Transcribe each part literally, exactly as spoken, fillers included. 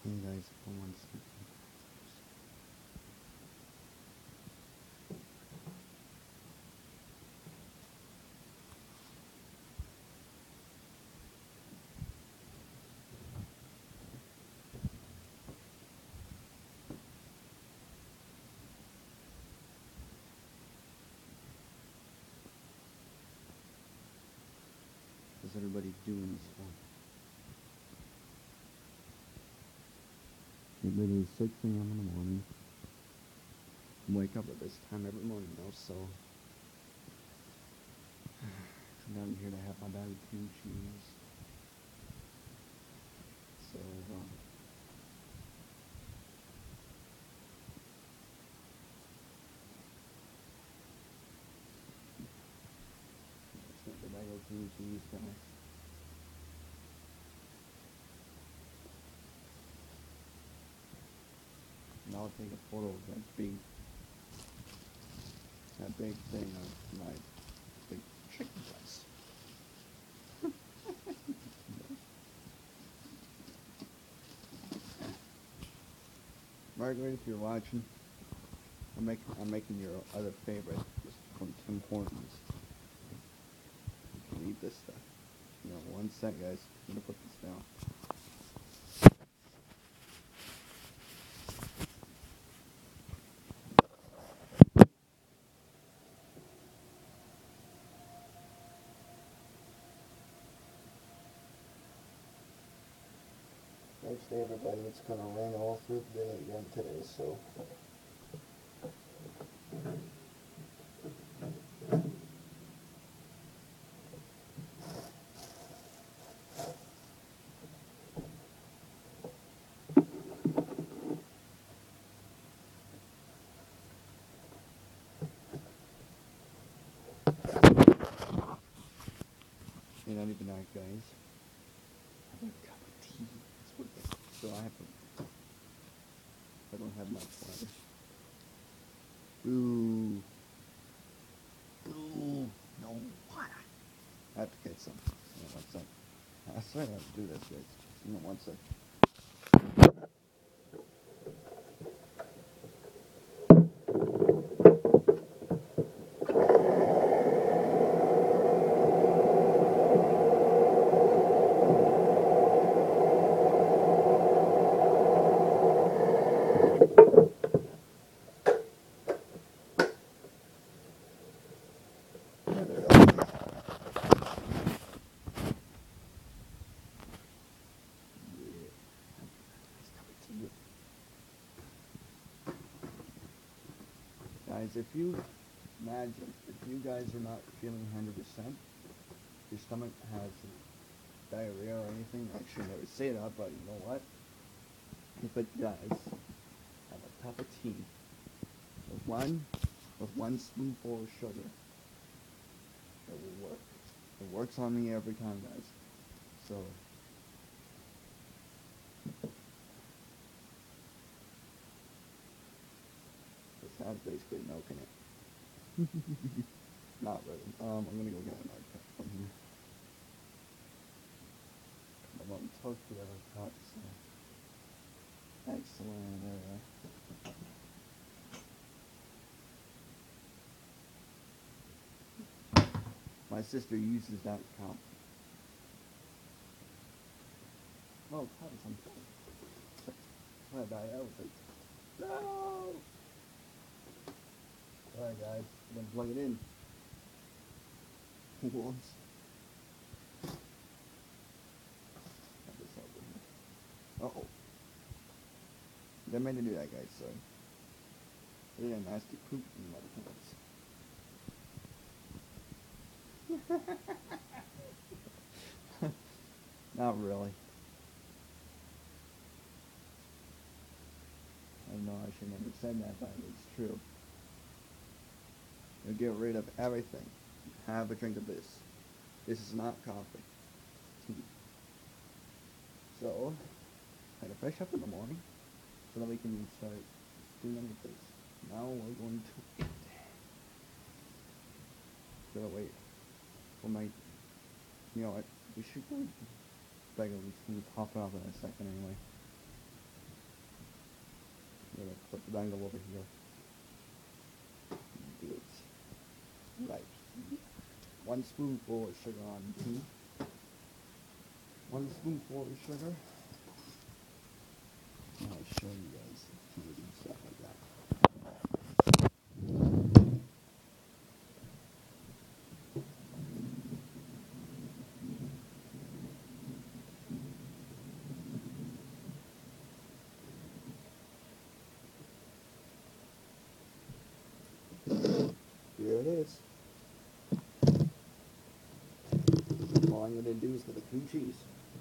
Hey guys, hold on one second. How's everybody doing this morning? It is six a m in the morning. I wake up at this time every morning now, so I'm down here to have my bag of cream cheese. So, um, let's get the bag of cream cheese, guys. And I'll take a photo of that big, that big thing of my big chicken breast. Margaret, if you're watching, I'm making I'm making your other favorite from Tim Hortons. You can eat this stuff. You know, one sec, guys. I'm gonna put this down. Next day, everybody, it's gonna rain all through the day again today, so. You're not even that, guys. I have a cup of tea. That's what it is. So I have to, I don't have much water. Boo. Boo. No water. I have to get some. You know, one sec. I swear I have to do this, guys. You know, one sec. There we go. Guys, if you imagine, if you guys are not feeling one hundred percent, your stomach has diarrhea or anything, I should never say that, but you know what? If it does, have a cup of tea with one, with one spoonful of sugar. It will work. It works on me every time, guys. So, this has basically milk in it. Not really. Um, I'm gonna go get another cup from here. My mom toasted every cup, so. Excellent. There we are. My sister uses that cup. Oh, God, I'm sorry. I died. I was like, no! Alright, guys. I'm gonna plug it in. Once. Uh oh. Didn't mean to do that, guys. Sorry. They did a nasty poop in my pants. Not really. I know I should never have said that, but it's true. You'll get rid of everything. Have a drink of this. This is not coffee. Tea. So, I had to fresh up in the morning so that we can start doing other things. Now we're going to eat. Gotta wait for my. You know what? We should go. Bag of tea. Pop it off in a second anyway. gonna put the bangle over here. Good. Right. One spoonful of sugar on tea. One spoonful of sugar. I'll show you guys the teas and stuff like that. Here it is. All I'm gonna do is get the cream cheese.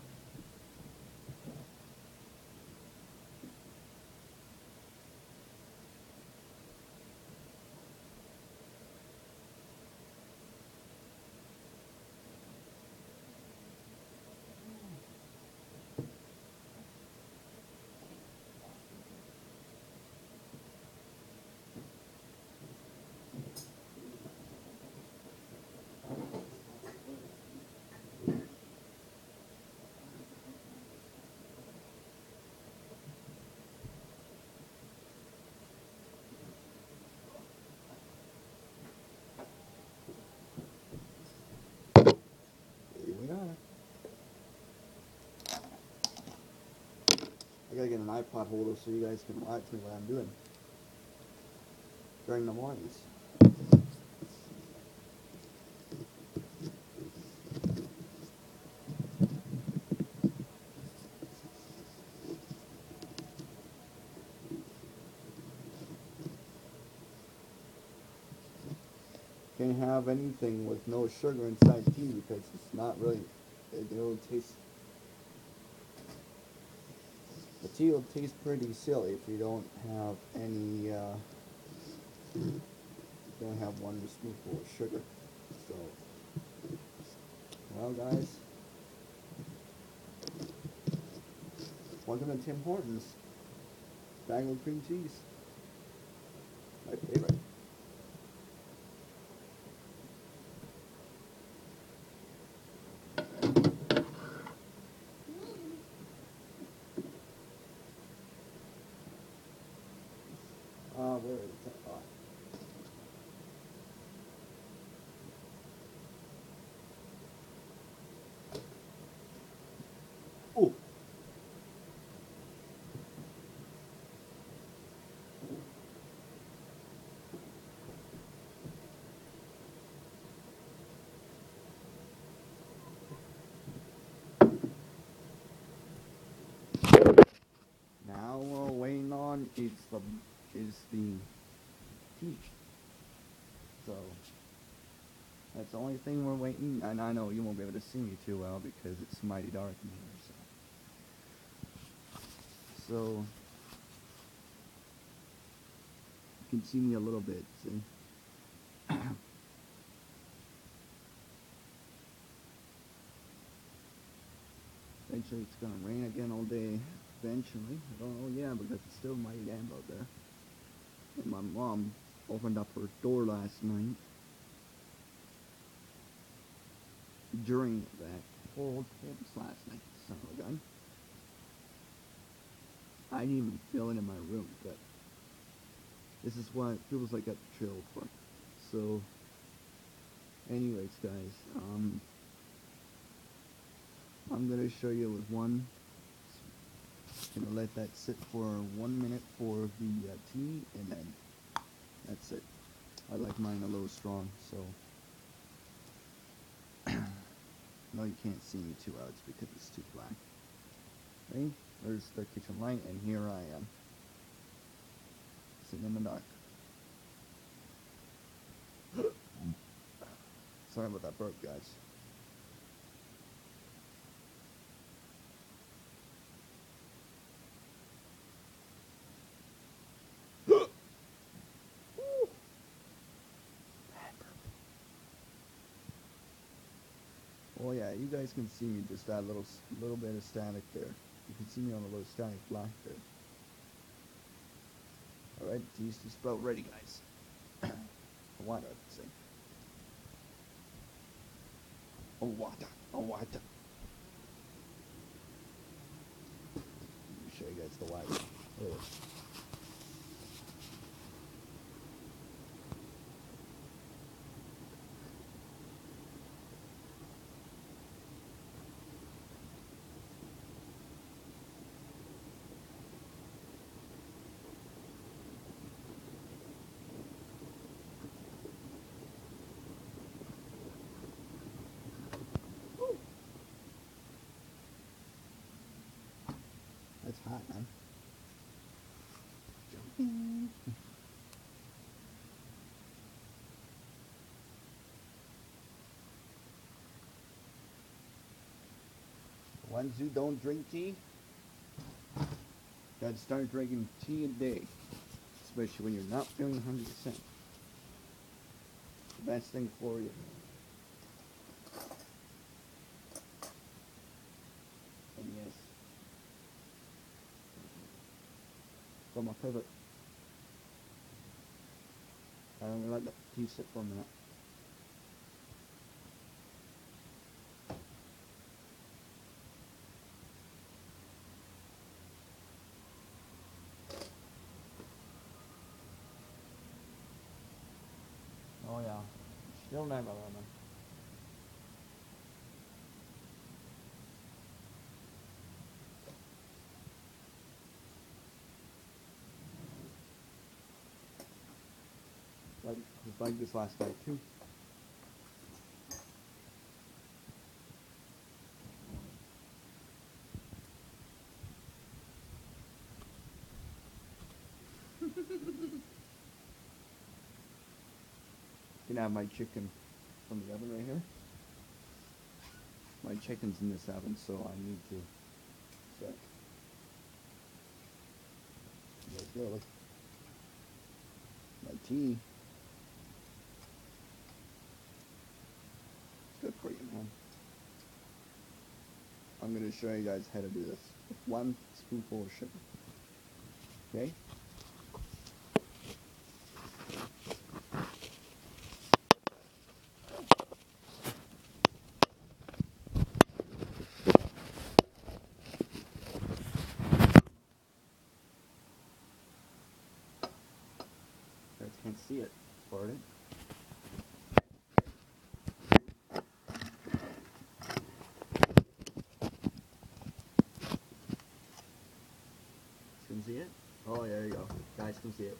Here we are. I gotta get an iPod holder so you guys can watch me what I'm doing during the mornings. Can't have anything with no sugar inside tea because it's not really, it, it'll taste, the tea will taste pretty silly if you don't have any, uh, don't have one spoonful of sugar. So, well guys, welcome to Tim Hortons. Bangle cream cheese. My favorite. Uh, where is it? Uh, oh. Now we're waiting on is the is the tea. So that's the only thing we're waiting. And I know you won't be able to see me too well because it's mighty dark in here. So, so you can see me a little bit. See. Eventually it's gonna rain again all day. Eventually, I don't know. Yeah, because it's still mighty damp out there. And my mom opened up her door last night. During that cold temps last night, son of a gun. I didn't even feel it in my room, but this is what it feels like at the trail for. So, anyways, guys, um, I'm gonna show you with one. Gonna let that sit for one minute for the uh, tea, and then that's it. I like mine a little strong, so. No, you can't see me too well, it's because it's too black. Okay, there's the kitchen light, and here I am. Sitting in the dark. Sorry about that burp, guys. Oh yeah, you guys can see me just that little little bit of static there. You can see me on a little static block there. Alright, tea's just about ready, guys. Water, I would say. Oh, water. Oh, water. Let me show you guys the water. There. That's hot, man. Jumping. Ones who don't drink tea, gotta start drinking tea a day, especially when you're not feeling one hundred percent. The best thing for you. And yes, got my pivot. I'm gonna let the tea sit for a minute. Oh yeah, still never lemon. Like, it was like this last night too. You can have my chicken from the oven right here. My chicken's in this oven, so I need to check. Let's go. Look. My tea. It's good for you, man. I'm gonna show you guys how to do this with one spoonful of sugar. Okay? You guys can't see it, pardon. Can see it? Oh, there you go. Guys can see it.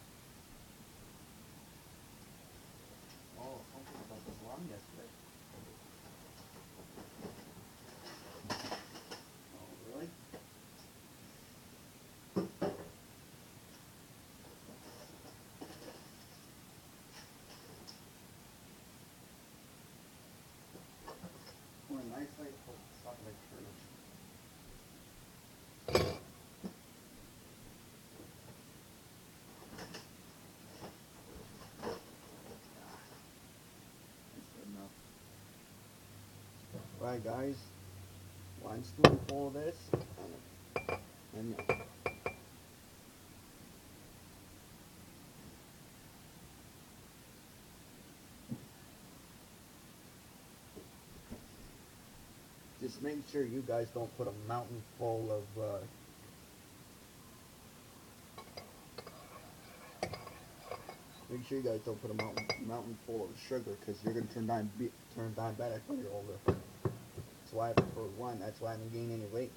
Oh, something about this alarm yesterday. Oh, really? What a nice way to stop like turtle. Alright guys, one spoonful of this, and just make sure you guys don't put a mountain full of uh, make sure you guys don't put a mountain mountain full of sugar, because you're gonna turn di turn diabetic when you're older. That's why I prefer one. That's why I haven't gained any weight.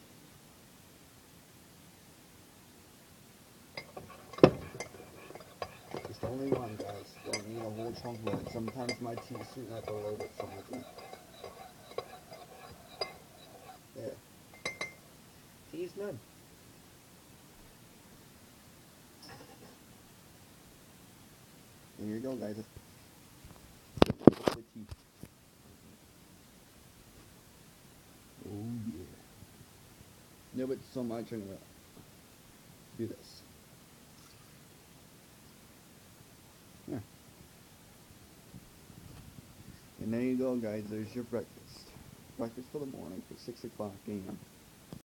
Just only one, guys. Don't need a whole chunk of it. Sometimes my tea is sweetened up a little bit, something like that. Yeah. Tea's good. And here you go, guys. The tea. Oh yeah. No, but so much I'm gonna do this. Yeah. And there you go, guys. There's your breakfast. Breakfast for the morning for six o'clock a m